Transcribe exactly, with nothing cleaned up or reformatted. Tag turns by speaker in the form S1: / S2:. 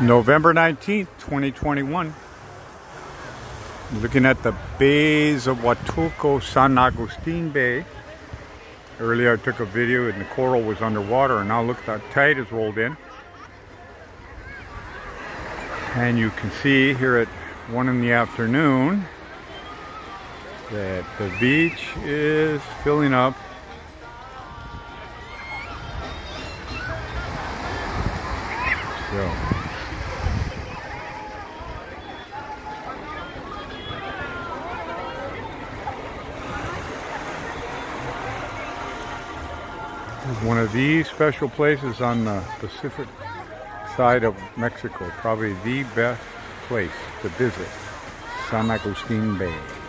S1: November nineteenth, twenty twenty-one. Looking at the bays of Huatulco, San Agustin Bay. Earlier I took a video and the coral was underwater, and now look, that tide has rolled in. And you can see here at one in the afternoon that the beach is filling up. So one of these special places on the Pacific side of Mexico, probably the best place to visit, San Agustin Bay.